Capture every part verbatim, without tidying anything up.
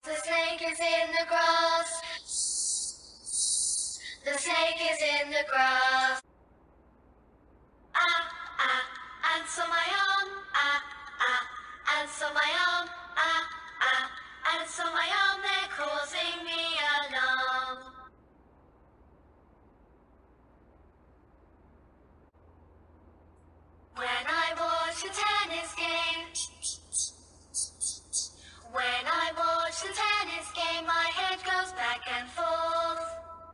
The snake is in the grass. The snake is in the grass. Ah, ah, and so my arm. Ah, ah, and so my arm. Ah, ah, and so my arm. They're causing me alarm. When I watch a tennis game, when I watch the tennis game, my head goes back and forth.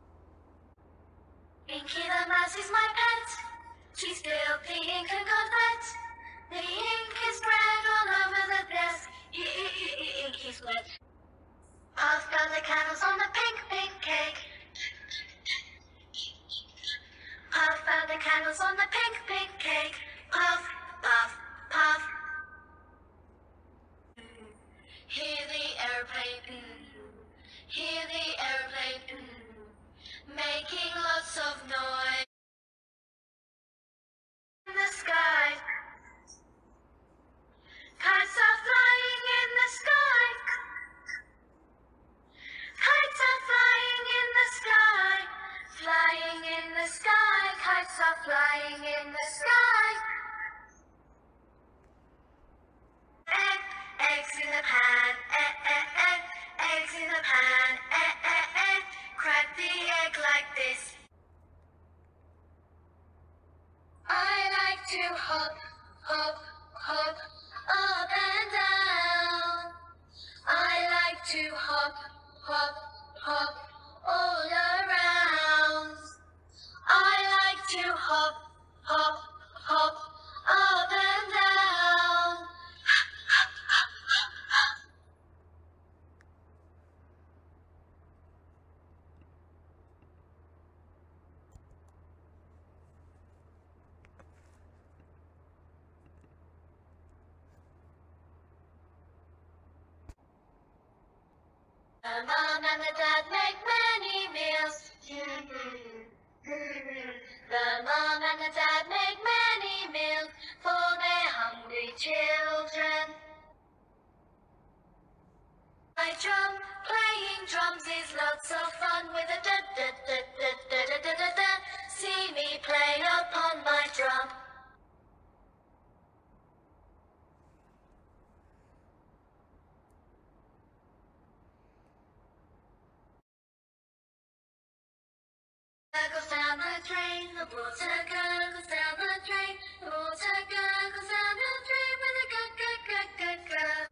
Inky the mouse is my pet. She spilled the ink and got wet. The ink is spread all over the desk. Ink is wet. Puff out the candles on the pink, pink cake. Puff out the candles on the pink, pink cake. Puff, puff, puff. Hear the airplane, mm. Hear the airplane, mm. Making lots of noise in the sky. Kites are flying in the sky. Kites are flying in the sky. Flying in the sky. Kites are flying in the sky. Egg, eggs in the pan. Egg, egg, egg. Eggs in the pan. Egg, egg, egg. Crack the egg like this. I like to hop, hop, hop, up and down. I like to hop, hop, hop, all around. I like to hop, hop, hop, up and down. The mom and the dad make many meals. The mom and the dad make many meals for their hungry children. I drum, playing drums is lots of fun with a da da da da da da da da da. See me play upon my drum. Goes down the drain, the water goes down the drain, the water goes down the drain with a gug gug gug gug gug.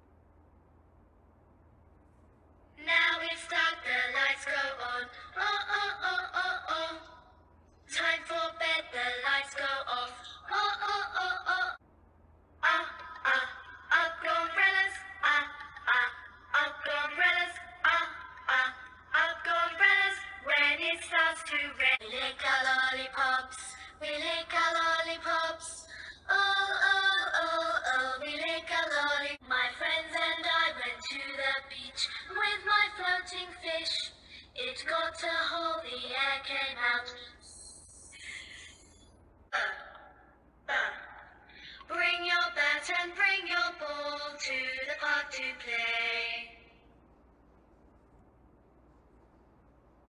Now it's dark, the lights go on. Oh oh oh oh oh. Time for bed, the lights go off. Oh oh oh oh. Ah ah, up go umbrellas. Ah ah, up go umbrellas. Ah ah, up go umbrellas. When it starts to rain, we lick our lollipops. We lick our lollipops. Oh oh oh oh, we lick our lollipops. My friends and I went to the beach with my floating fish. It got a hole, the egg